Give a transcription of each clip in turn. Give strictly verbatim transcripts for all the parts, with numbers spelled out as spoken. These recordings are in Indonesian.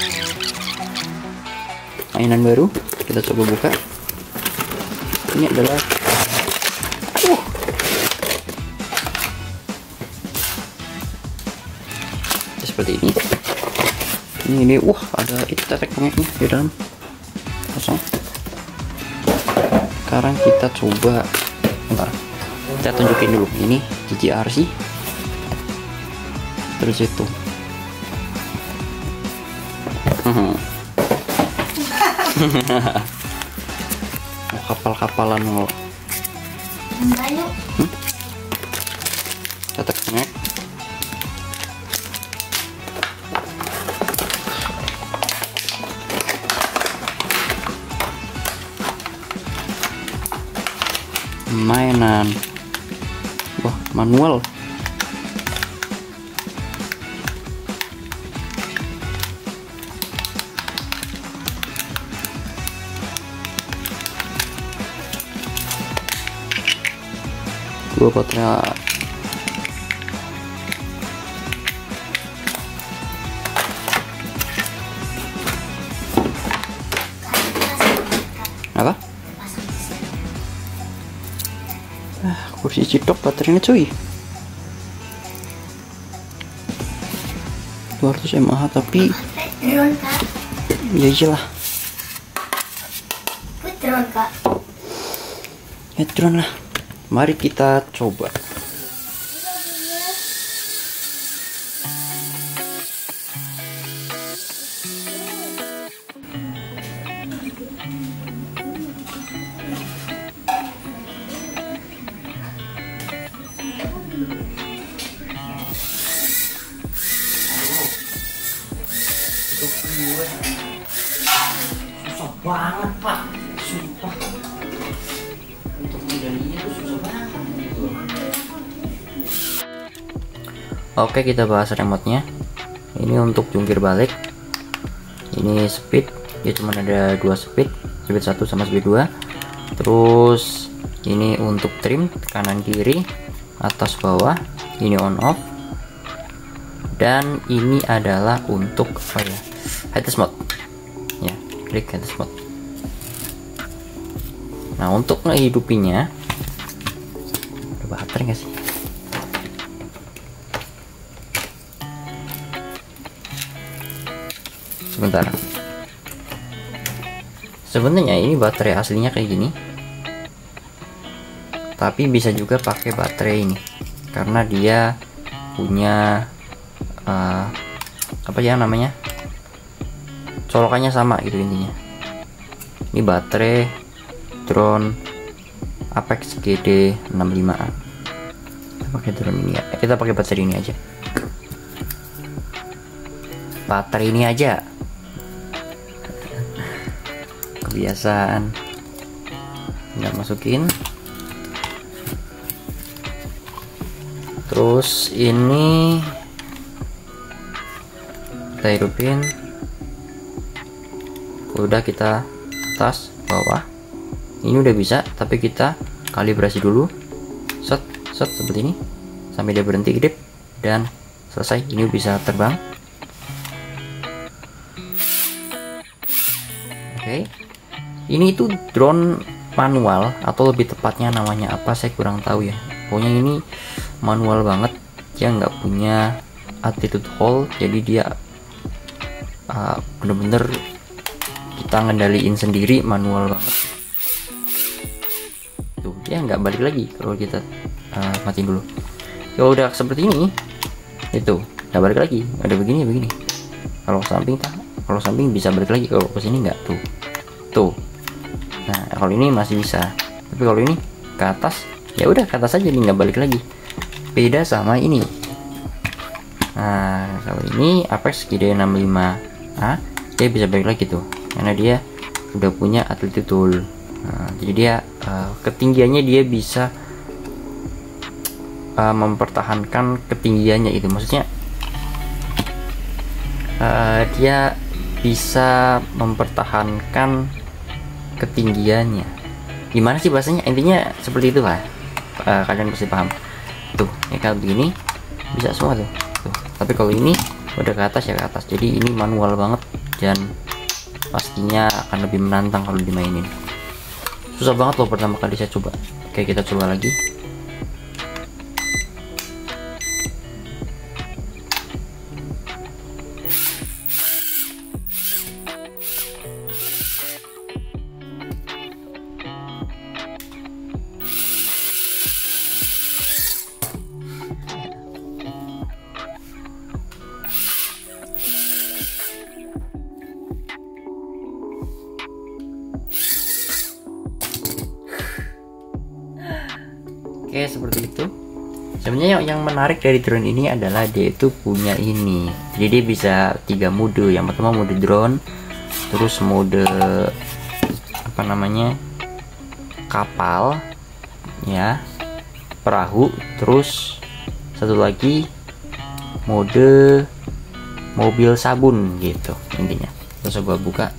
Mainan baru, kita coba buka. Ini adalah uh, seperti ini. Ini ini wah ada itu tetek bengeknya di dalam kosong. Sekarang kita coba, bentar, kita tunjukin dulu. Ini G G R C, terus itu oh, kapal-kapalan lo. Hmm? Tetek bengek. Mainan, wah manual. Dua baterai. Apa? Ah, kursi cidok baterainya cuy. dua ratus mAh tapi drone kak. ya iyalah. Drone kak. Ya drone lah. Mari kita coba. Susah banget pak, sumpah. Untuk medalinya itu susah banget gitu. Oke, kita bahas remote-nya. Ini untuk jungkir balik. Ini speed, dia cuma ada dua speed, speed satu sama speed dua. Terus ini untuk trim kanan kiri, atas bawah. Ini on off. Dan ini adalah untuk apa ya? Headless mode. Ya, klik headless mode. Nah, untuk ngehidupinya, ada baterai nggak sih? Sebentar. Sebenarnya ini baterai aslinya kayak gini, tapi bisa juga pakai baterai ini karena dia punya uh, apa ya namanya, colokannya sama gitu intinya. Ini baterai drone Apex G D enam puluh lima A. Kita pakai drone ini ya. Kita pakai baterai ini aja. Baterai ini aja. Kebiasaan. Nggak masukin. Terus ini kita hidupin. Udah, kita atas bawah. Ini udah bisa, tapi kita kalibrasi dulu. Set, set seperti ini sampai dia berhenti kedip dan selesai. Ini bisa terbang. Oke. Ini itu drone manual atau lebih tepatnya namanya apa saya kurang tahu ya. Pokoknya ini manual banget. Dia nggak punya attitude hold, jadi dia uh, bener-bener kita ngendaliin sendiri, manual banget. Tuh, dia nggak balik lagi kalau kita uh, matiin dulu. Kalau udah seperti ini, itu nggak balik lagi. Ada begini begini. Kalau samping tak, kalau samping bisa balik lagi. Kalau ke sini nggak, tuh, tuh. Nah, kalau ini masih bisa. Tapi kalau ini ke atas, ya udah ke atas aja, nih nggak balik lagi. Beda sama ini. Nah, kalau ini Apex G D enam puluh lima A, dia bisa balik lagi tuh, karena dia udah punya attitude tool. Nah, jadi dia uh, ketinggiannya dia bisa uh, mempertahankan ketinggiannya itu, maksudnya uh, dia bisa mempertahankan ketinggiannya. Gimana sih bahasanya? Intinya seperti itu lah. Uh, kalian pasti paham. Tuh, ya kalau begini bisa semua tuh. Tuh. Tapi kalau ini udah ke atas ya ke atas. Jadi ini manual banget. dan pastinya akan lebih menantang kalau dimainin. Susah banget loh pertama kali saya coba. Oke, kita coba lagi. Oke, seperti itu. Sebenarnya yang menarik dari drone ini adalah dia itu punya ini. Jadi dia bisa tiga mode. Yang pertama mode drone, terus mode apa namanya? kapal ya, perahu, terus satu lagi mode mobil sabun gitu intinya. Terus gua buka.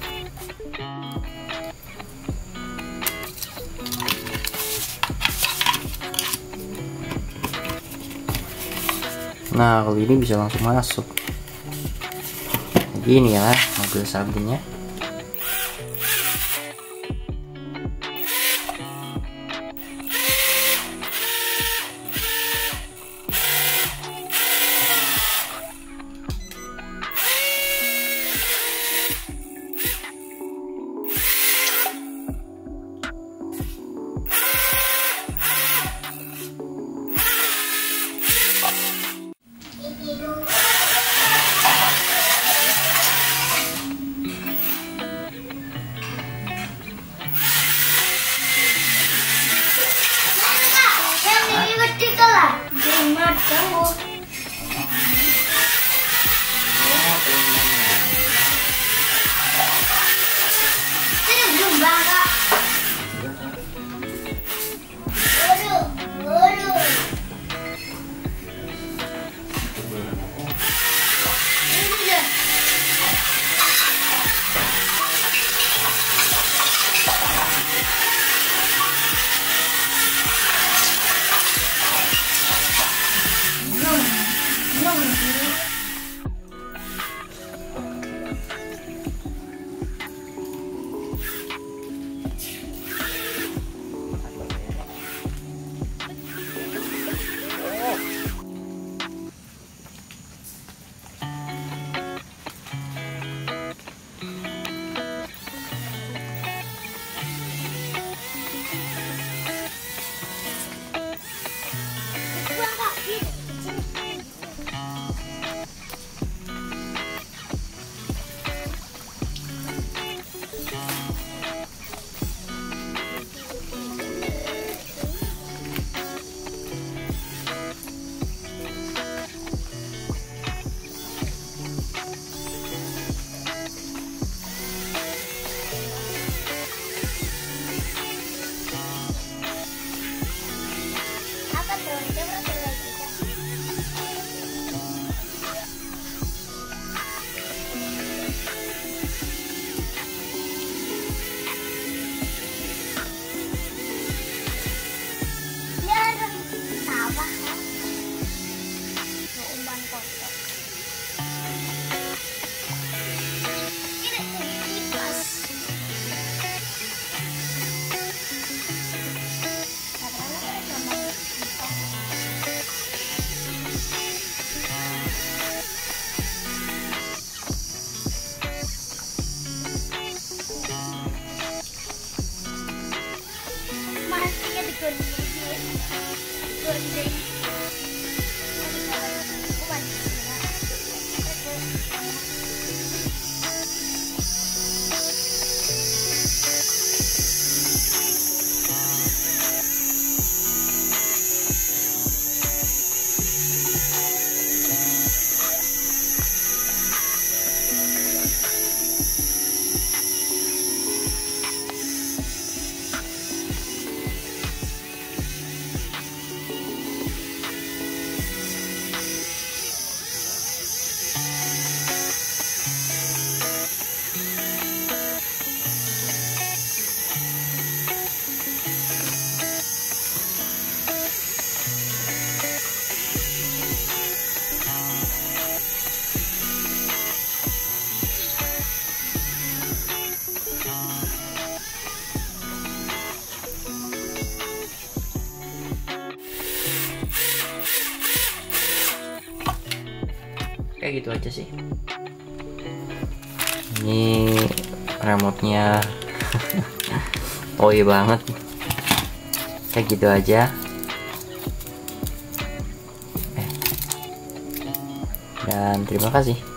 Nah, kalau ini bisa langsung masuk. Jadi ini ya mobil sabunnya. kayak gitu aja sih. Ini remote-nya toy banget, kayak gitu aja. Eh. Dan terima kasih.